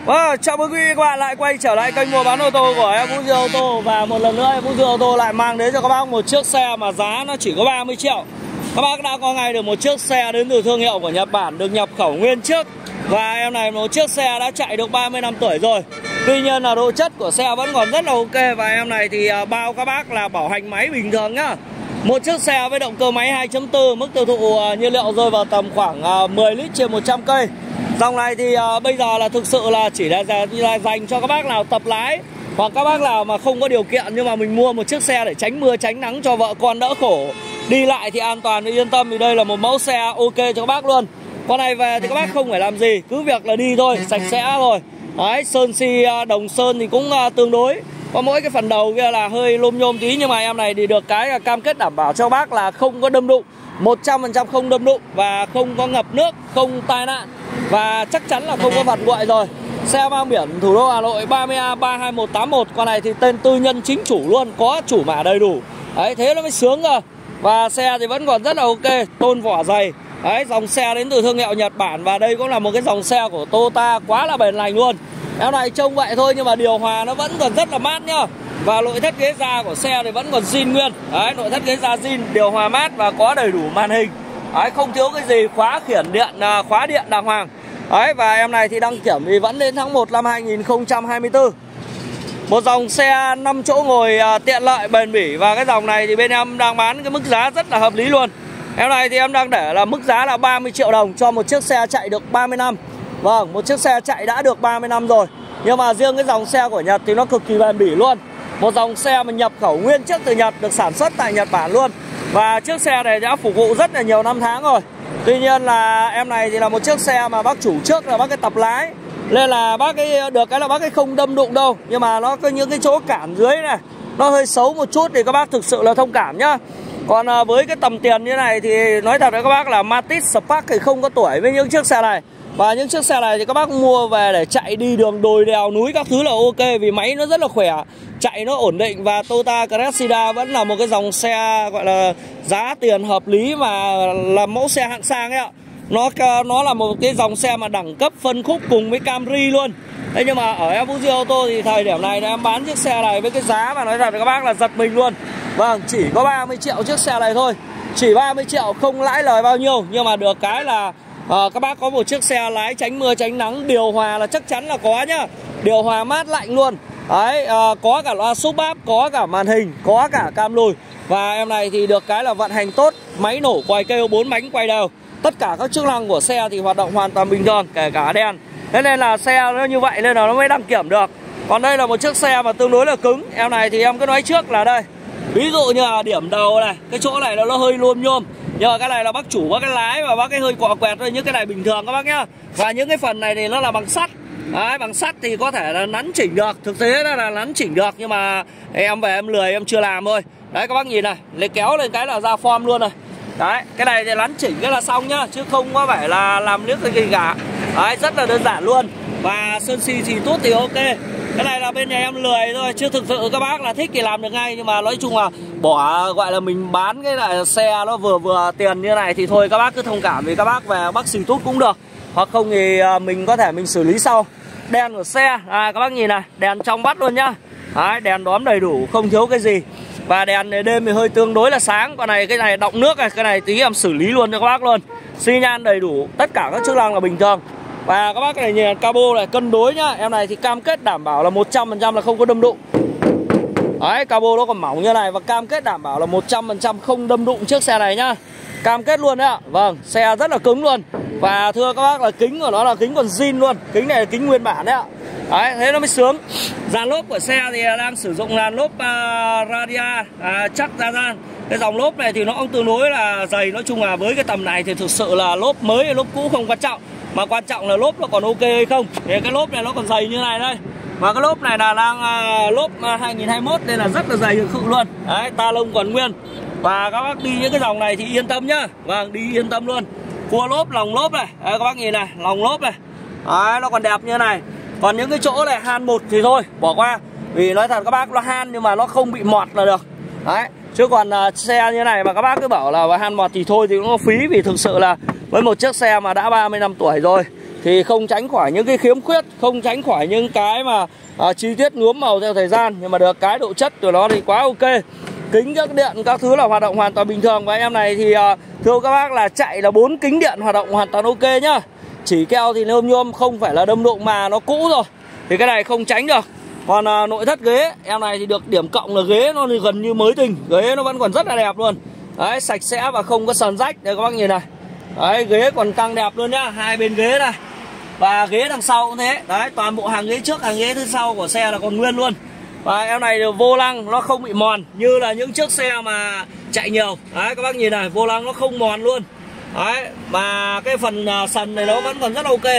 Chào mừng quý vị các bạn lại quay trở lại kênh mua bán ô tô của em Vũ Dương Ô Tô. Và một lần nữa em Vũ Dương Ô Tô lại mang đến cho các bác một chiếc xe mà giá nó chỉ có 30 triệu. Các bác đã có ngay được một chiếc xe đến từ thương hiệu của Nhật Bản, được nhập khẩu nguyên chiếc. Và em này một chiếc xe đã chạy được 30 năm tuổi rồi. Tuy nhiên là độ chất của xe vẫn còn rất là ok. Và em này thì bao các bác là bảo hành máy bình thường nhá. Một chiếc xe với động cơ máy 2.4, mức tiêu thụ nhiên liệu rơi vào tầm khoảng 10 lít trên 100 cây. Dòng này thì bây giờ là thực sự là chỉ là dành cho các bác nào tập lái, hoặc các bác nào mà không có điều kiện nhưng mà mình mua một chiếc xe để tránh mưa tránh nắng cho vợ con đỡ khổ. Đi lại thì an toàn và yên tâm, thì đây là một mẫu xe ok cho các bác luôn. Con này về thì các bác không phải làm gì, cứ việc là đi thôi, sạch sẽ thôi. Đấy, sơn xi đồng sơn thì cũng tương đối. Có mỗi cái phần đầu kia là hơi lôm nhôm tí, nhưng mà em này thì được cái là cam kết đảm bảo cho bác là không có đâm đụng, 100% không đâm đụng và không có ngập nước, không tai nạn. Và chắc chắn là không có vặt nguội rồi. Xe mang biển thủ đô Hà Nội 30A32181. Con này thì tên tư nhân chính chủ luôn, có chủ mã đầy đủ. Đấy, thế nó mới sướng cơ. Và xe thì vẫn còn rất là ok, tôn vỏ dày. Đấy, dòng xe đến từ thương hiệu Nhật Bản. Và đây cũng là một cái dòng xe của Toyota quá là bền lành luôn. Em này trông vậy thôi nhưng mà điều hòa nó vẫn còn rất là mát nhá. Và nội thất ghế da của xe thì vẫn còn zin nguyên. Đấy, nội thất ghế da zin, điều hòa mát và có đầy đủ màn hình. Đấy, không thiếu cái gì, khóa khiển điện, khóa điện đàng hoàng. Đấy, và em này thì đăng kiểm thì vẫn đến tháng 1 năm 2024. Một dòng xe 5 chỗ ngồi tiện lợi bền bỉ. Và cái dòng này thì bên em đang bán cái mức giá rất là hợp lý luôn. Em này thì em đang để là mức giá là 30 triệu đồng cho một chiếc xe chạy được 30 năm. Vâng, một chiếc xe chạy đã được 30 năm rồi. Nhưng mà riêng cái dòng xe của Nhật thì nó cực kỳ bền bỉ luôn. Một dòng xe mà nhập khẩu nguyên chiếc từ Nhật, được sản xuất tại Nhật Bản luôn. Và chiếc xe này đã phục vụ rất là nhiều năm tháng rồi. Tuy nhiên là em này thì là một chiếc xe mà bác chủ trước là bác cái tập lái, nên là bác cái được cái là bác cái không đâm đụng đâu. Nhưng mà nó có những cái chỗ cản dưới này nó hơi xấu một chút thì các bác thực sự là thông cảm nhá. Còn với cái tầm tiền như này thì nói thật với các bác là Matiz Spark thì không có tuổi với những chiếc xe này. Và những chiếc xe này thì các bác mua về để chạy đi đường đồi đèo núi các thứ là ok, vì máy nó rất là khỏe, chạy nó ổn định. Và Toyota Cressida vẫn là một cái dòng xe gọi là giá tiền hợp lý mà là mẫu xe hạng sang ấy ạ. Nó là một cái dòng xe mà đẳng cấp phân khúc cùng với Camry luôn. Thế nhưng mà ở em Vũ Dương Ô Tô thì thời điểm này em bán chiếc xe này với cái giá mà nói thật với các bác là giật mình luôn. Vâng, chỉ có 30 triệu chiếc xe này thôi. Chỉ 30 triệu không lãi lời bao nhiêu. Nhưng mà được cái là các bác có một chiếc xe lái tránh mưa tránh nắng, điều hòa là chắc chắn là có nhá. Điều hòa mát lạnh luôn. Đấy, có cả loa sub áp, có cả màn hình, có cả cam lùi. Và em này thì được cái là vận hành tốt, máy nổ quay kêu 4 bánh quay đều. Tất cả các chức năng của xe thì hoạt động hoàn toàn bình thường, kể cả đèn. Thế nên là xe nó như vậy nên là nó mới đăng kiểm được. Còn đây là một chiếc xe mà tương đối là cứng. Em này thì em cứ nói trước là đây, ví dụ như là điểm đầu này, cái chỗ này nó hơi luôm nhôm. Nhưng mà cái này là bác chủ bác cái lái và bác cái hơi cọ quẹt thôi, những cái này bình thường các bác nhá. Và những cái phần này thì nó là bằng sắt. Đấy, bằng sắt thì có thể là nắn chỉnh được, thực tế là nắn chỉnh được, nhưng mà em về em lười em chưa làm thôi. Đấy, các bác nhìn này, lấy kéo lên cái là ra form luôn rồi. Đấy, cái này thì nắn chỉnh cái là xong nhá, chứ không có phải là làm nước cái gì cả. Đấy, rất là đơn giản luôn. Và sơn xi thì tốt thì ok. Cái này là bên nhà em lười thôi, chứ thực sự các bác là thích thì làm được ngay. Nhưng mà nói chung là bỏ gọi là mình bán cái lại xe nó vừa tiền như này thì thôi các bác cứ thông cảm, vì các bác về bác xì tút cũng được. Hoặc không thì mình có thể mình xử lý sau. Đèn của xe, các bác nhìn này, đèn trong bắt luôn nhá. Đấy, đèn đóm đầy đủ, không thiếu cái gì. Và đèn đêm thì hơi tương đối là sáng. Còn này, cái này đọng nước này, cái này tí em xử lý luôn cho các bác luôn. Xi nhan đầy đủ, tất cả các chức năng là bình thường. Và các bác này nhìn cabo này, cân đối nhá. Em này thì cam kết đảm bảo là 100% là không có đâm đụng. Đấy, cabo nó còn mỏng như này. Và cam kết đảm bảo là 100% không đâm đụng chiếc xe này nhá. Cam kết luôn đấy ạ. Vâng, xe rất là cứng luôn. Và thưa các bác là kính của nó là kính còn zin luôn. Kính này là kính nguyên bản đấy ạ. Đấy, thế nó mới sướng. Dàn lốp của xe thì đang sử dụng dàn lốp Radia chắc ra gian. Cái dòng lốp này thì nó cũng tương đối là dày. Nói chung là với cái tầm này thì thực sự là lốp mới hay lốp cũ không quan trọng, mà quan trọng là lốp nó còn ok hay không. Thì cái lốp này nó còn dày như này đây. Và cái lốp này là đang lốp 2021 nên là rất là dày thực sự luôn. Đấy, ta lông còn nguyên. Và các bác đi những cái dòng này thì yên tâm nhá. Vâng, đi yên tâm luôn. Cua lốp, lòng lốp này. Đấy, các bác nhìn này, lòng lốp này. Đấy, nó còn đẹp như này. Còn những cái chỗ này han một thì thôi, bỏ qua. Vì nói thật các bác, nó han nhưng mà nó không bị mọt là được. Đấy, chứ còn xe như này mà các bác cứ bảo là han mọt thì thôi thì cũng có phí. Vì thực sự là với một chiếc xe mà đã 30 năm tuổi rồi thì không tránh khỏi những cái khiếm khuyết, không tránh khỏi những cái mà chi tiết nhuốm màu theo thời gian, nhưng mà được cái độ chất của nó thì quá ok. Kính các điện các thứ là hoạt động hoàn toàn bình thường. Và em này thì thưa các bác là chạy là 4 kính điện hoạt động hoàn toàn ok nhá. Chỉ keo thì nhôm nhôm, không phải là đâm đụng mà nó cũ rồi thì cái này không tránh được. Còn nội thất ghế em này thì được điểm cộng là ghế nó thì gần như mới tinh, ghế nó vẫn còn rất là đẹp luôn. Đấy, sạch sẽ và không có sờn rách. Đây các bác nhìn này. Đấy, ghế còn căng đẹp luôn nhá, hai bên ghế này. Và ghế đằng sau cũng thế. Đấy, toàn bộ hàng ghế trước, hàng ghế thứ sau của xe là còn nguyên luôn. Và em này vô lăng nó không bị mòn như là những chiếc xe mà chạy nhiều. Đấy, các bác nhìn này, vô lăng nó không mòn luôn. Đấy, mà cái phần sần này nó vẫn còn rất ok.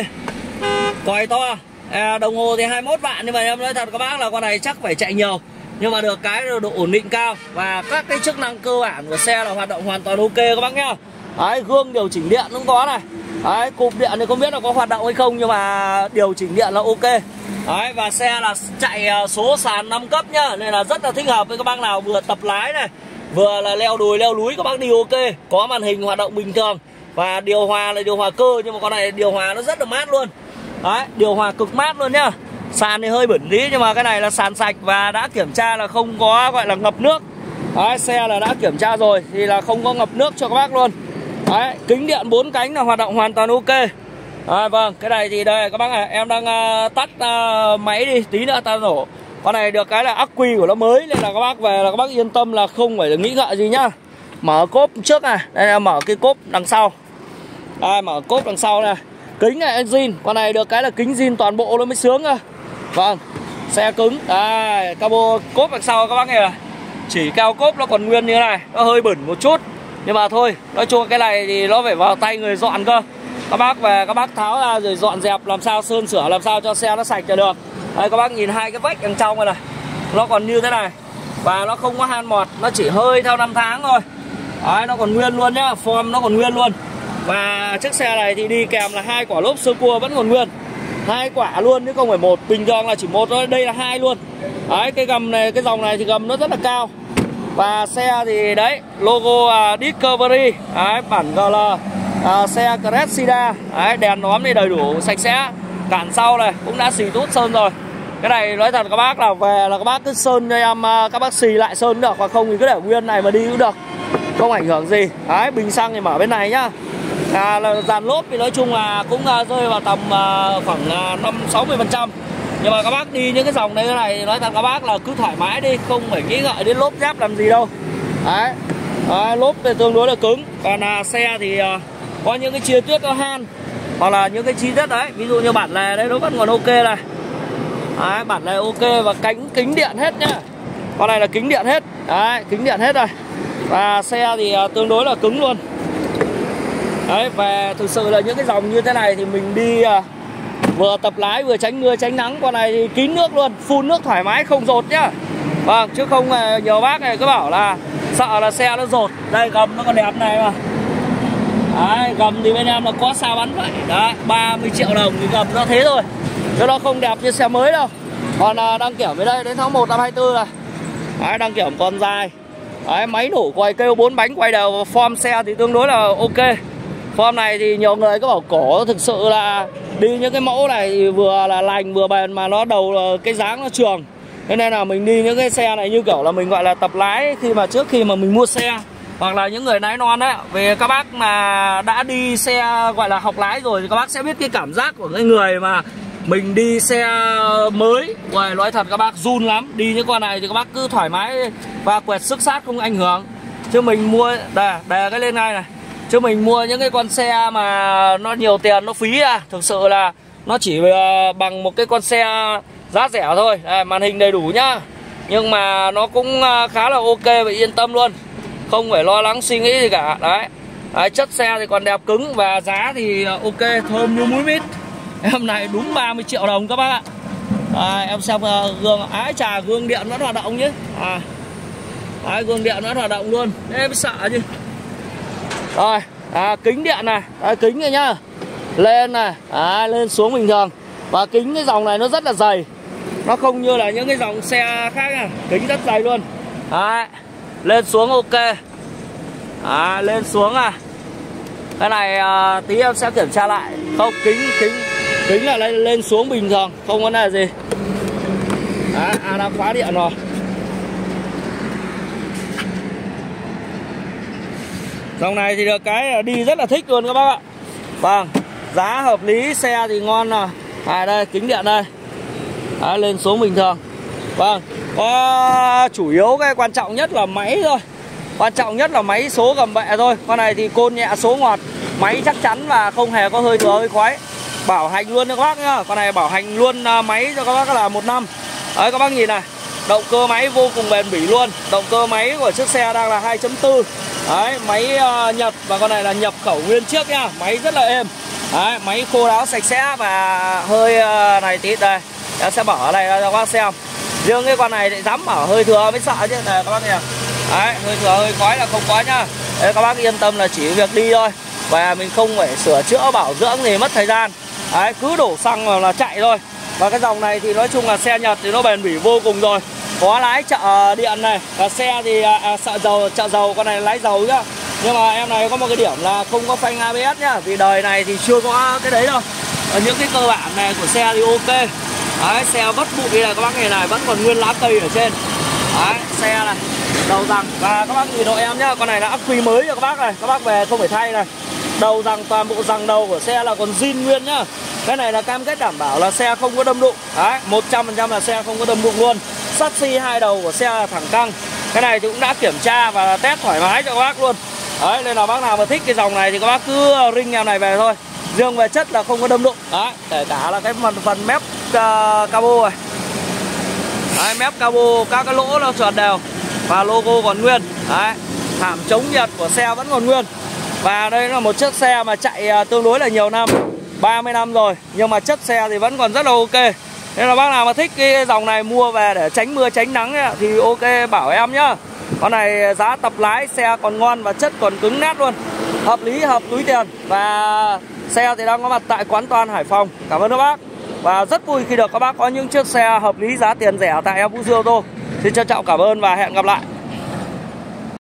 Còi to. Đồng hồ thì 21 vạn, nhưng mà em nói thật các bác là con này chắc phải chạy nhiều. Nhưng mà được cái độ ổn định cao. Và các cái chức năng cơ bản của xe là hoạt động hoàn toàn ok các bác nhá. Đấy, gương điều chỉnh điện cũng có này. Đấy, cụp điện thì không biết là có hoạt động hay không, nhưng mà điều chỉnh điện là ok. Đấy, và xe là chạy số sàn 5 cấp nhá, nên là rất là thích hợp với các bác nào vừa tập lái này, vừa là leo đồi leo núi các bác đi ok. Có màn hình hoạt động bình thường. Và điều hòa là điều hòa cơ, nhưng mà con này điều hòa nó rất là mát luôn. Đấy, điều hòa cực mát luôn nhá. Sàn thì hơi bẩn tí, nhưng mà cái này là sàn sạch và đã kiểm tra là không có gọi là ngập nước. Đấy, xe là đã kiểm tra rồi thì là không có ngập nước cho các bác luôn. Đấy, kính điện 4 cánh là hoạt động hoàn toàn ok. Vâng, cái này thì đây các bác này, em đang tắt máy đi, tí nữa ta nổ. Con này được cái là ắc quy của nó mới, nên là các bác về là các bác yên tâm là không phải nghĩ ngợi gì nhá. Mở cốp trước này, đây là mở cái cốp đằng sau. Đây, mở cốp đằng sau này. Kính này zin, con này được cái là kính zin toàn bộ nó mới sướng cơ. Vâng, xe cứng. Đây, cabo cốp đằng sau các bác nghe này. Chỉ keo cốp nó còn nguyên như thế này, nó hơi bẩn một chút. Nhưng mà thôi, nói chung cái này thì nó phải vào tay người dọn cơ. Các bác về các bác tháo ra rồi dọn dẹp làm sao, sơn sửa làm sao cho xe nó sạch cho được. Đây các bác nhìn hai cái vách đằng trong này này, nó còn như thế này. Và nó không có han mọt, nó chỉ hơi theo năm tháng thôi. Đấy, nó còn nguyên luôn nhá, form nó còn nguyên luôn. Và chiếc xe này thì đi kèm là 2 quả lốp sơ cua vẫn còn nguyên. 2 quả luôn chứ không phải một, bình thường là chỉ một thôi, đây là 2 luôn. Đấy, cái gầm này, cái dòng này thì gầm nó rất là cao. Và xe thì đấy, logo Discovery, đấy, bản GL, xe Cressida, đấy, đèn nóm thì đầy đủ sạch sẽ. Cản sau này cũng đã xì tút sơn rồi. Cái này nói thật các bác là về là các bác cứ sơn cho em, các bác xì lại sơn được, hoặc không thì cứ để nguyên này mà đi cũng được, không ảnh hưởng gì. Đấy, bình xăng thì mở bên này nhá. Là dàn lốp thì nói chung là cũng rơi vào tầm khoảng 50-60%. Nhưng mà các bác đi những cái dòng này thế này, nói thật các bác là cứ thoải mái đi, không phải nghĩ ngợi đến lốp dép làm gì đâu. Đấy, lốp thì tương đối là cứng. Còn xe thì có những cái chi tiết nó han, hoặc là những cái chi tiết đấy, ví dụ như bản lề đấy nó vẫn còn ok này. Đấy, bản lề ok và kính điện hết nhá. Con này là kính điện hết. Đấy, kính điện hết rồi. Và xe thì tương đối là cứng luôn. Đấy, và thực sự là những cái dòng như thế này thì mình đi vừa tập lái vừa tránh mưa tránh nắng. Con này thì kín nước luôn, phun nước thoải mái không dột nhá. Vâng, chứ không nhiều bác này cứ bảo là sợ là xe nó dột. Đây, gầm nó còn đẹp này mà. Đấy, gầm thì bên em là có sao bắn vậy. Đấy, 30 triệu đồng thì gầm nó thế thôi, chứ nó không đẹp như xe mới đâu. Còn đăng kiểm với đây đến tháng 1 năm 24 này. Đấy, đăng kiểm còn dài. Đấy, máy nổ quay kêu 4 bánh quay đều, form xe thì tương đối là ok. Form này thì nhiều người cứ bảo cổ, thực sự là đi những cái mẫu này thì vừa là lành vừa bền, mà nó đầu cái dáng nó trường. Thế nên là mình đi những cái xe này như kiểu là mình gọi là tập lái trước khi mà mình mua xe. Hoặc là những người lái non đấy, về các bác mà đã đi xe gọi là học lái rồi thì các bác sẽ biết cái cảm giác của cái người mà mình đi xe mới. Rồi nói thật các bác run lắm. Đi những con này thì các bác cứ thoải mái và quẹt sức sát không ảnh hưởng. Chứ mình mua, đè cái lên ngay này. Chứ mình mua những cái con xe mà nó nhiều tiền, nó phí ra. Thực sự là nó chỉ bằng một cái con xe giá rẻ thôi. Đây, màn hình đầy đủ nhá. Nhưng mà nó cũng khá là ok và yên tâm luôn. Không phải lo lắng suy nghĩ gì cả. Đấy, chất xe thì còn đẹp cứng. Và giá thì ok, thơm như muối mít. Em này đúng 30 triệu đồng các bác ạ. Em xem gương, ái chà, gương điện vẫn hoạt động chứ. Gương điện vẫn hoạt động luôn. Em sợ chứ. Rồi, kính điện này, kính này nhá. Lên này, lên xuống bình thường. Và kính cái dòng này nó rất là dày. Nó không như là những cái dòng xe khác này. Kính rất dày luôn. Đấy, lên xuống ok. Lên xuống Cái này tí em sẽ kiểm tra lại. Không, kính Kính là lên xuống bình thường, không có vấn đề gì. Đấy, đã khóa điện rồi. Dòng này thì được cái đi rất là thích luôn các bác ạ. Vâng, giá hợp lý, xe thì ngon rồi. Đây, kính điện đây. Đấy, lên xuống bình thường. Vâng, có chủ yếu cái quan trọng nhất là máy thôi. Quan trọng nhất là máy số gầm bệ thôi. Con này thì côn nhẹ số ngọt, máy chắc chắn và không hề có hơi thừa hơi khoái. Bảo hành luôn cho các bác nhá. Con này bảo hành luôn máy cho các bác là 1 năm. Đấy, các bác nhìn này, động cơ máy vô cùng bền bỉ luôn. Động cơ máy của chiếc xe đang là 2.4. Đấy, máy Nhật và con này là nhập khẩu nguyên chiếc nhá. Máy rất là êm. Đấy, máy khô ráo sạch sẽ và hơi này tí đây. Em sẽ bỏ ở đây cho các bác xem. Riêng cái con này thì dám ở hơi thừa mới sợ chứ. Này các bác nhìn. Đấy, hơi thừa hơi khói là không có nhá. Đấy, các bác yên tâm là chỉ việc đi thôi. Và mình không phải sửa chữa bảo dưỡng thì mất thời gian. Đấy, cứ đổ xăng vào là chạy thôi. Và cái dòng này thì nói chung là xe Nhật thì nó bền bỉ vô cùng rồi. Có lái chợ điện này. Và xe thì chợ dầu, con này lái dầu nhá. Nhưng mà em này có một cái điểm là không có phanh ABS nhá. Vì đời này thì chưa có cái đấy đâu. Ở những cái cơ bản này của xe thì ok. Đấy, xe vất bụi này các bác nhìn này, vẫn còn nguyên lá cây ở trên. Đấy, xe này, đầu rằng. Và các bác nhìn hộ em nhá, con này là ắc quy mới cho các bác này. Các bác về không phải thay này. Đầu rằng, toàn bộ rằng đầu của xe là còn zin nguyên nhá. Cái này là cam kết đảm bảo là xe không có đâm đụng. Đấy, 100% là xe không có đâm đụng luôn. Sắt xi hai đầu của xe là thẳng căng. Cái này thì cũng đã kiểm tra và test thoải mái cho các bác luôn. Đấy, nên là bác nào mà thích cái dòng này thì các bác cứ ring em này về thôi. Riêng về chất là không có đâm đụng. Đấy, kể cả là cái phần mép cabo này. Đấy, mép cabo các cái lỗ nó tròn đều và logo còn nguyên. Đấy, thảm chống nhiệt của xe vẫn còn nguyên. Và đây là một chiếc xe mà chạy tương đối là nhiều năm, 30 năm rồi. Nhưng mà chất xe thì vẫn còn rất là ok. Nên là bác nào mà thích cái dòng này mua về để tránh mưa tránh nắng ấy, thì ok bảo em nhá. Con này giá tập lái, xe còn ngon và chất còn cứng nát luôn. Hợp lý, hợp túi tiền. Và xe thì đang có mặt tại quán Toàn Hải Phòng. Cảm ơn các bác. Và rất vui khi được các bác có những chiếc xe hợp lý giá tiền rẻ tại em Vũ Duy Ô Tô. Xin trân trọng cảm ơn và hẹn gặp lại.